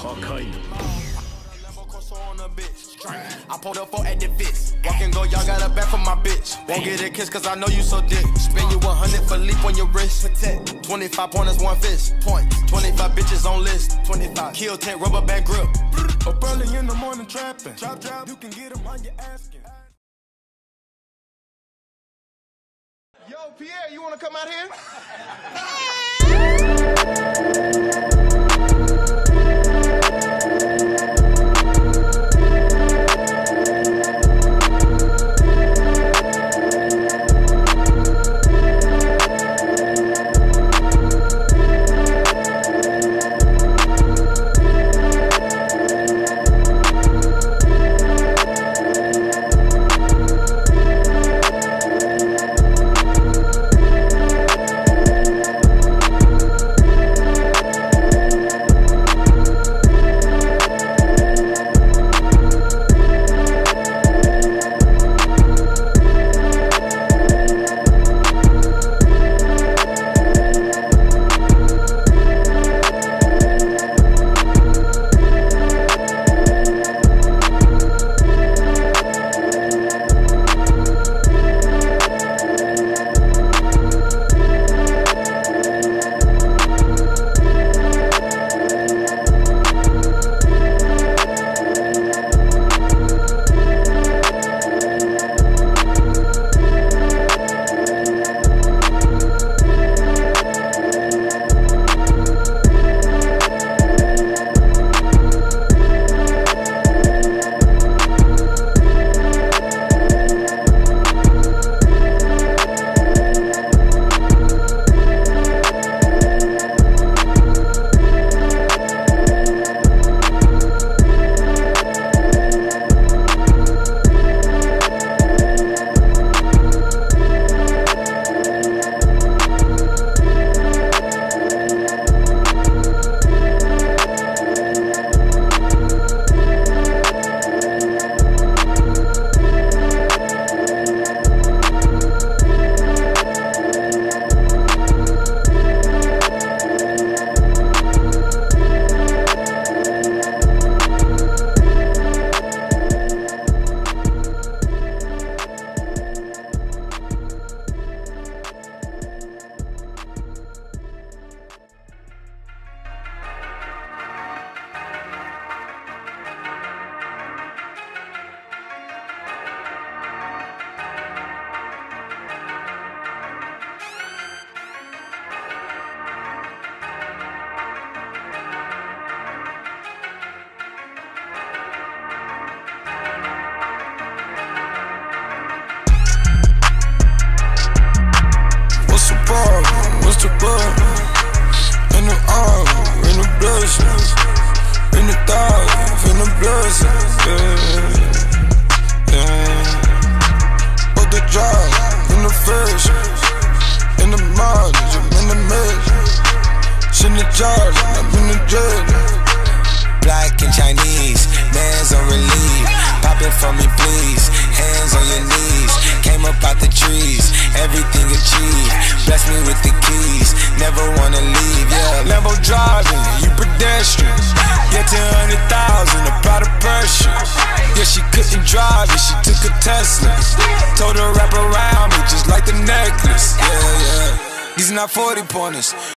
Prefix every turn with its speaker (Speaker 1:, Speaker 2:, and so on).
Speaker 1: I pulled up 4 at the fist. Walk and go, y'all got a back for my bitch. Won't get a kiss cause I know you so dick. Spin you 100 for leap on your wrist. 25 pointers, 1 fist. Point. 25 bitches on list. 25. Kill 10 rubber band grip. Up early in the morning trapping. Drop. You can get them on your asking. Yo, Pierre, you wanna come out here? What's the bug? In the arm, in the blessings, in the thoughts, in the blessings, yeah. Put the drive, in the fish, in the mileage, I'm in the mess. Send the charge, I'm in the jet.
Speaker 2: Black and Chinese, man's on relief. Pop it for me, please. Hands on your knees. Came up out the trees, everything achieved. Bless me with the keys, never wanna leave. Yeah, Lambo driving, you pedestrian. Yeah, 200,000, a Prada pressure. Yeah, she couldn't drive it, she took a Tesla. Told her wrap around me just like the necklace. Yeah, these are not 40 pointers.